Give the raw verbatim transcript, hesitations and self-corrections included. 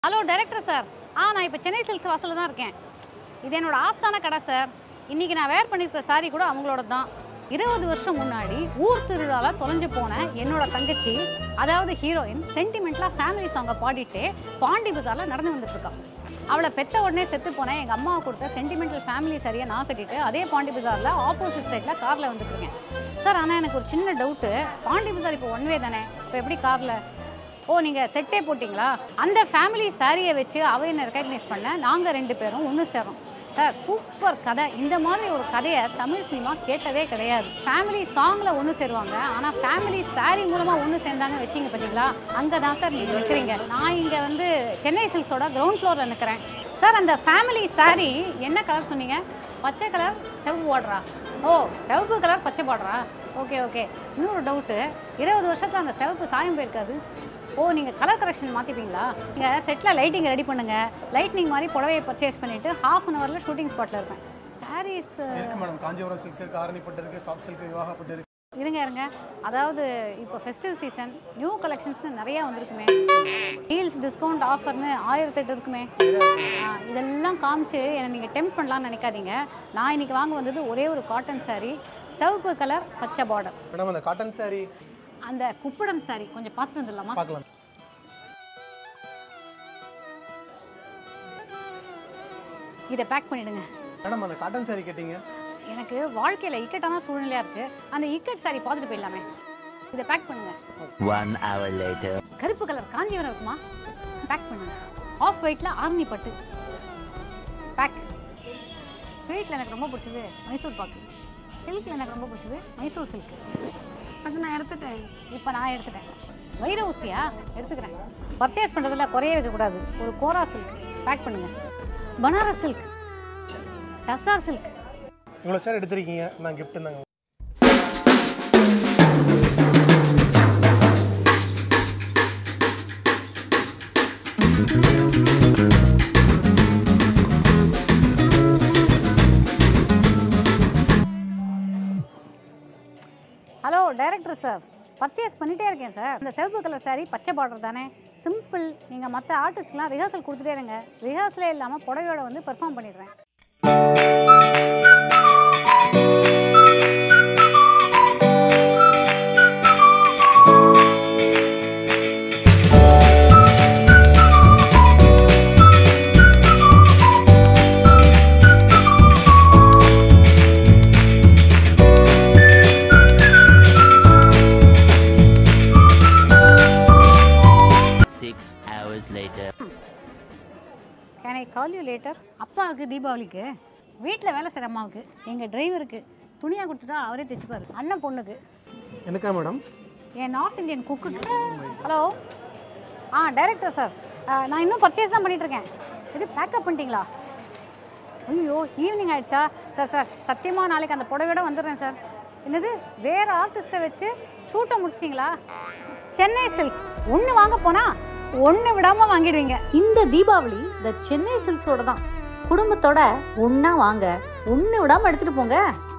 Hello director sir. ஆ நான் இப்போ Chennai silks வாசலில் தான் இருக்கேன். இது என்னோட ஆஸ்தான கடை சார். இன்றைக்கி நான் வேர் பண்ணியிருக்கிற சாரி கூட அவங்களோட தான். இருபது வருஷம் முன்னாடி ஊர் திருவிழாவில் தொலைஞ்சு போன என்னோட தங்கச்சி, அதாவது ஹீரோயின், சென்டிமெண்ட்லாம் ஃபேமிலி சாங்கை பாடிட்டு பாண்டி பஜாரில் நடந்து வந்துட்டுருக்கான். அவளை பெற்ற உடனே செத்து போனேன் எங்கள் அம்மாவை கொடுத்த சென்டிமெண்டல் ஃபேமிலி சரியாக நான் கட்டிட்டு அதே பாண்டி பஜாரில் ஆப்போசிட் சைடில் காரில் வந்துட்டுருக்கேன் சார். ஆனால் எனக்கு ஒரு சின்ன டவுட்டு, பாண்டி பஜார் இப்போ ஒன் வே தானே, இப்போ எப்படி காரில்? ஓ, நீங்கள் செட்டே போட்டிங்களா? அந்த ஃபேமிலி சாரியை வச்சு அவ என்ன ரெக்கக்னைஸ் பண்ண, நாங்கள் ரெண்டு பேரும் ஒன்று சேர்றோம் சார். சூப்பர் கதை. இந்த மாதிரி ஒரு கதையை தமிழ் சினிமா கேட்டதே கிடையாது. ஃபேமிலி சாங்கில் ஒன்று சேருவாங்க, ஆனால் ஃபேமிலி சாரி மூலமாக ஒன்று சேர்ந்தாங்க வச்சிங்க பார்த்தீங்களா, அங்கே தான் சார் நீங்கள் வைக்கிறீங்க. நான் இங்கே வந்து சென்னை சில்க்ஸோட கிரவுண்ட் ஃப்ளோரில் நிற்கிறேன் சார். அந்த ஃபேமிலி சாரி என்ன கலர் சொன்னீங்க? பச்சை கலர் செவப்பு பார்டரா? ஓ, சிவப்பு கலர் பச்சை பார்டரா? Okay okay. இன்னொரு டவுட்டு, இருபது வருஷத்தில் அந்த சிவப்பு சாயம் போயிருக்காது. ஓ, நீங்கள் கலர் கரெக்ஷன் மாற்றிப்பீங்களா? நீங்கள் செட்டில் லைட்டிங் ரெடி பண்ணுங்கள். லைட்னிங் மாதிரி புடவையை பர்ச்சேஸ் பண்ணிவிட்டு ஹாஃப் அன் ஹவரில் ஷூட்டிங் ஸ்பாட்டில் இருப்பேன். சாரீஸ் மேடம் காஞ்சிபுரம் சில்க்ஸ் இருக்குது, ஆரணிப்பட்டு இருக்குது, சாஃப்ட் சில்க், விவாகப்பட்டு இருக்குது. இருங்க இருங்க அதாவது இப்போ ஃபெஸ்டிவல் சீசன், நியூ கலெக்ஷன்ஸ்னு நிறையா வந்திருக்குமே. டீல்ஸ், டிஸ்கவுண்ட், ஆஃபர்னு ஆயிரத்தெட்டு இருக்குமே. இதெல்லாம் காமிச்சு என்னை நீங்கள் டெம்ப் பண்ணலான்னு நினைக்காதீங்க. நான் இன்றைக்கி வாங்க வந்தது ஒரே ஒரு காட்டன் சாரீ, சிவப்பு கலர் பச்சை பார்டர். மேடம் அந்த காட்டன் சாரீ, அந்த குப்படம் சாரி கொஞ்சம் பார்த்துட்டு வந்துடலாமா? பார்க்கலாம். இதை பேக் பண்ணிடுங்க. மேடம் அந்த காட்டன் சாரீ கேட்டிங்க, எனக்கு வாழ்க்கையில் இக்கட்டான சூழ்நிலையாக இருக்குது. அந்த இக்கட் சாரி பார்த்துட்டு போயிடலாமே. இதை பேக் பண்ணுங்க. One hour later. கருப்பு கலர் காஞ்சிபுரம் இருக்குமா? பேக் பண்ணுங்க. ஆஃப் ஒயிட்டில் ஆர்னி பட்டு பேக். ஸ்வீட்டில் எனக்கு ரொம்ப பிடிச்சது மைசூர் பாக்கு. சில்கில் எனக்கு ரொம்ப பிடிச்சது மைசூர் சில்க். அது நான் எடுத்துட்டேன். இப்போ நான் எடுத்துட்டேன். வைர ஊசியா எடுத்துக்கிறேன். பர்ச்சேஸ் பண்ணுறதுல குறைய வைக்கக்கூடாது. ஒரு கோரா சில்க் பேக் பண்ணுங்கள். Banaras silk, tussar silk. இவ்வளோ சார் எடுத்துருக்கீங்க, நான் கிஃப்ட் தாங்க. ஹலோ டைரக்டர் சார், பர்ச்சேஸ் பண்ணிகிட்டே இருக்கேன் சார். இந்த சிவப்பு கலர் சாரி பச்சை பார்டர் தானே, சிம்பிள். நீங்கள் மற்ற ஆர்டிஸ்ட்லாம் ரிஹர்சல் கொடுத்துட்டே இருங்க. ரிஹர்சலே இல்லாமல் புடவையோட வந்து பெர்ஃபார்ம் பண்ணிடுறேன். Can I call you later? அப்பாவுக்கு தீபாவளிக்கு வீட்டில் வேலை செய்கிற அம்மாவுக்கு, எங்கள் டிரைவருக்கு துணியாக கொடுத்துட்டா அவரே தைச்சிப்பார். அண்ணன் பொண்ணுக்கு. எனக்கா மேடம்? என் நார்த் இந்தியன் குக்குக்கு. ஹலோ, ஆ டைரக்டர் சார், நான் இன்னும் பர்ச்சேஸ் தான் பண்ணிகிட்ருக்கேன். இது பேக்கப் பண்ணிட்டீங்களா? ஐயோ, ஈவினிங் ஆகிடுச்சா? சார் சார் சத்தியமாக நாளைக்கு அந்த புடவையோட வந்துடுறேன் சார். என்னது, வேறு ஆர்டிஸ்ட்டை வச்சு ஷூட்டை முடிச்சிட்டிங்களா? சென்னை சில்க்ஸ் ஒன்று வாங்க போனால் ஒன்று விடாமல் வாங்கிடுவீங்க. இந்த தீபாவளி த சென்னை சில்க்ஸோட தான். குடும்பத்தோட ஒன்றா வாங்க, ஒன்று விடாமல் எடுத்துகிட்டு போங்க.